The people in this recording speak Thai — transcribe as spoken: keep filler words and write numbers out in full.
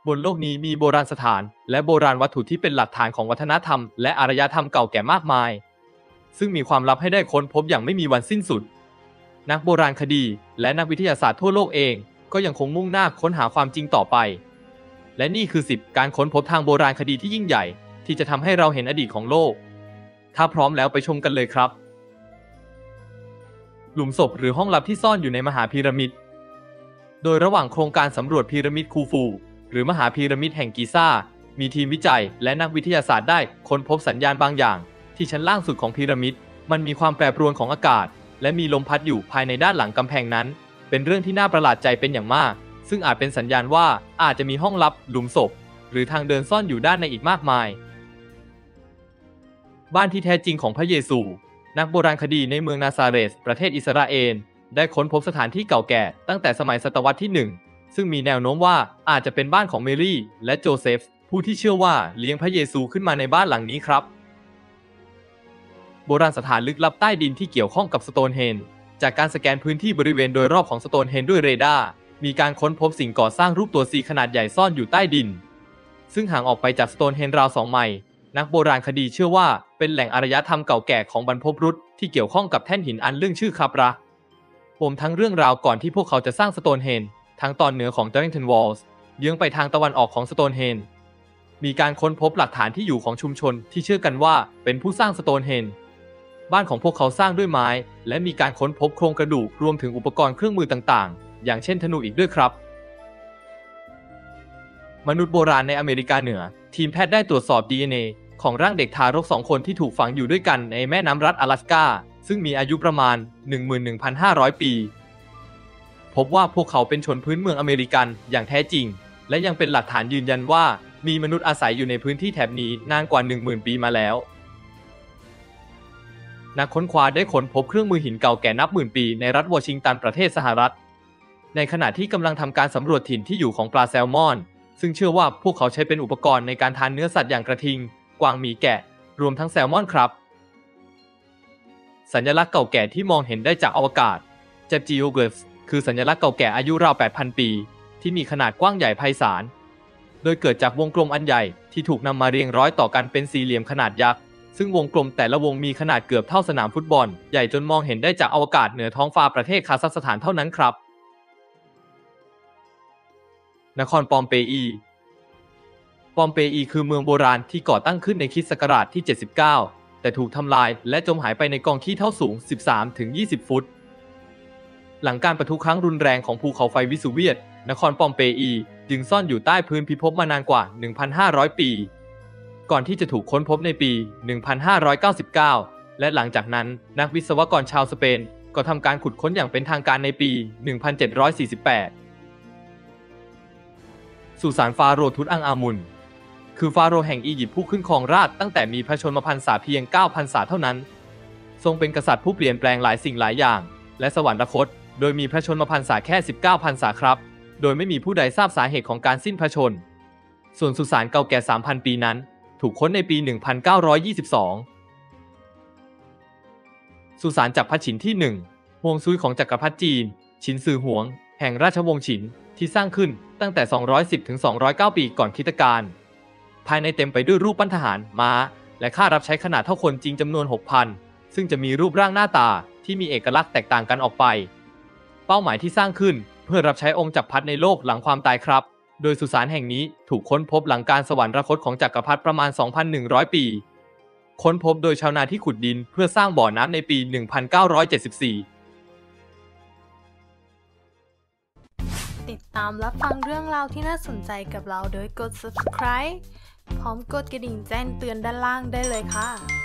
บนโลกนี้มีโบราณสถานและโบราณวัตถุที่เป็นหลักฐานของวัฒนธรรมและอารยธรรมเก่าแก่มากมายซึ่งมีความลับให้ได้ค้นพบอย่างไม่มีวันสิ้นสุดนักโบราณคดีและนักวิทยาศาสตร์ทั่วโลกเองก็ยังคงมุ่งหน้าค้นหาความจริงต่อไปและนี่คือสิบการค้นพบทางโบราณคดีที่ยิ่งใหญ่ที่จะทำให้เราเห็นอดีตของโลกถ้าพร้อมแล้วไปชมกันเลยครับหลุมศพหรือห้องลับที่ซ่อนอยู่ในมหาพีระมิดโดยระหว่างโครงการสำรวจพีระมิดคูฟูหรือมหาพีระมิดแห่งกิซ่ามีทีมวิจัยและนักวิทยาศาสตร์ได้ค้นพบสัญญาณบางอย่างที่ชั้นล่างสุดของพีระมิดมันมีความแปรปรวนของอากาศและมีลมพัดอยู่ภายในด้านหลังกำแพงนั้นเป็นเรื่องที่น่าประหลาดใจเป็นอย่างมากซึ่งอาจเป็นสัญญาณว่าอาจจะมีห้องลับหลุมศพหรือทางเดินซ่อนอยู่ด้านในอีกมากมายบ้านที่แท้จริงของพระเยซูนักโบราณคดีในเมืองนาซาเรธประเทศอิสราเอลได้ค้นพบสถานที่เก่าแก่ตั้งแต่สมัยศตวรรษที่หนึ่งซึ่งมีแนวโน้มว่าอาจจะเป็นบ้านของเมรี่และโจเซฟผู้ที่เชื่อว่าเลี้ยงพระเยซูขึ้นมาในบ้านหลังนี้ครับโบราณสถานลึกลับใต้ดินที่เกี่ยวข้องกับสโตนเฮนจ์จากการสแกนพื้นที่บริเวณโดยรอบของสโตนเฮนจ์ด้วยเรดาร์มีการค้นพบสิ่งก่อสร้างรูปตัวซีขนาดใหญ่ซ่อนอยู่ใต้ดินซึ่งห่างออกไปจากสโตนเฮนจ์ราวสองไมล์นักโบราณคดีเชื่อว่าเป็นแหล่งอารยธรรมเก่าแก่ของบรรพบุรุษที่เกี่ยวข้องกับแท่นหินอันเรื่องชื่อคาบระปมทั้งเรื่องราวก่อนที่พวกเขาจะสร้างสโตนเฮนจ์ทั้งตอนเหนือของ Darrington Walls เยื้องไปทางตะวันออกของสโตนเฮนจ์มีการค้นพบหลักฐานที่อยู่ของชุมชนที่เชื่อกันว่าเป็นผู้สร้างสโตนเฮนจ์บ้านของพวกเขาสร้างด้วยไม้และมีการค้นพบโครงกระดูกรวมถึงอุปกรณ์เครื่องมือต่างๆอย่างเช่นธนูอีกด้วยครับมนุษย์โบราณในอเมริกาเหนือทีมแพทย์ได้ตรวจสอบ ดี เอ็น เอ ของร่างเด็กทารกสองคนที่ถูกฝังอยู่ด้วยกันในแม่น้ำรัฐ阿拉สกาซึ่งมีอายุประมาณ หนึ่งหมื่นหนึ่งพันห้าร้อย ปีพบว่าพวกเขาเป็นชนพื้นเมืองอเมริกันอย่างแท้จริงและยังเป็นหลักฐานยืนยันว่ามีมนุษย์อาศัยอยู่ในพื้นที่แถบนี้นานกว่า หนึ่งหมื่น ปีมาแล้วนักค้นคว้าได้ค้นพบเครื่องมือหินเก่าแก่นับหมื่นปีในรัฐวอชิงตันประเทศสหรัฐในขณะที่กำลังทำการสำรวจถิ่นที่อยู่ของปลาแซลมอนซึ่งเชื่อว่าพวกเขาใช้เป็นอุปกรณ์ในการทานเนื้อสัตว์อย่างกระทิงกวางหมีแกะรวมทั้งแซลมอนครับสัญลักษณ์เก่าแก่ที่มองเห็นได้จากอวกาศ Geoglyphs คือสัญลักษณ์เก่าแก่อายุราว แปดพัน ปีที่มีขนาดกว้างใหญ่ไพศาลโดยเกิดจากวงกลมอันใหญ่ที่ถูกนำมาเรียงร้อยต่อกันเป็นสี่เหลี่ยมขนาดยักษ์ซึ่งวงกลมแต่ละวงมีขนาดเกือบเท่าสนามฟุตบอลใหญ่จนมองเห็นได้จากอวกาศเหนือท้องฟ้าประเทศคาซัคสถานเท่านั้นครับนครปอมเปอีปอมเปอีคือเมืองโบราณที่ก่อตั้งขึ้นในคริสต์ศักราชที่เจ็ดสิบเก้าแต่ถูกทำลายและจมหายไปในกองขี้เถ้าสูง สิบสามถึงยี่สิบ ฟุตหลังการปะทุครั้งรุนแรงของภูเขาไฟวิสูเวียสนครปอมเปอีจึงซ่อนอยู่ใต้พื้นพิภพมานานกว่า หนึ่งพันห้าร้อย ปีก่อนที่จะถูกค้นพบในปี หนึ่งพันห้าร้อยเก้าสิบเก้า และหลังจากนั้นนักวิศวกรชาวสเปนก็ทำการขุดค้นอย่างเป็นทางการในปี หนึ่งพันเจ็ดร้อยสี่สิบแปด สุสานฟาโรห์ทุตอังอามุนคือฟาโรห์แห่งอียิปต์ผู้ขึ้นครองราชย์ตั้งแต่มีพระชนมพรรษาเพียง เก้า พรรษาเท่านั้นทรงเป็นกษัตริย์ผู้เปลี่ยนแปลงหลายสิ่งหลายอย่างและสวรรคตโดยมีพระชนมพรรษาแค่ สิบเก้า พรรษาครับโดยไม่มีผู้ใดทราบสาเหตุของการสิ้นพระชนส่วนสุสานเก่าแก่ สามพัน ปีนั้นถูกค้นในปี หนึ่งพันเก้าร้อยยี่สิบสอง สุสานจักรพรรดิฉินที่ หนึ่ง ฮวงซุยของจักรพรรดิจีนฉินซือหวงแห่งราชวงศ์ฉินที่สร้างขึ้นตั้งแต่ สองร้อยสิบถึงสองร้อยเก้า ปีก่อนคริสตกาลภายในเต็มไปด้วยรูปปั้นทหารม้าและข้ารับใช้ขนาดเท่าคนจริงจำนวน หกพัน ซึ่งจะมีรูปร่างหน้าตาที่มีเอกลักษณ์แตกต่างกันออกไปเป้าหมายที่สร้างขึ้นเพื่อรับใช้องค์จักรพรรดิในโลกหลังความตายครับโดยสุสานแห่งนี้ถูกค้นพบหลังการสวรรคตของจักรพรรดิประมาณ สองพันหนึ่งร้อย ปีค้นพบโดยชาวนาที่ขุดดินเพื่อสร้างบ่อน้ำในปี หนึ่งพันเก้าร้อยเจ็ดสิบสี่ติดตามรับฟังเรื่องราวที่น่าสนใจกับเราโดยกด ซับสไครบ์ พร้อมกดกระดิ่งแจ้งเตือนด้านล่างได้เลยค่ะ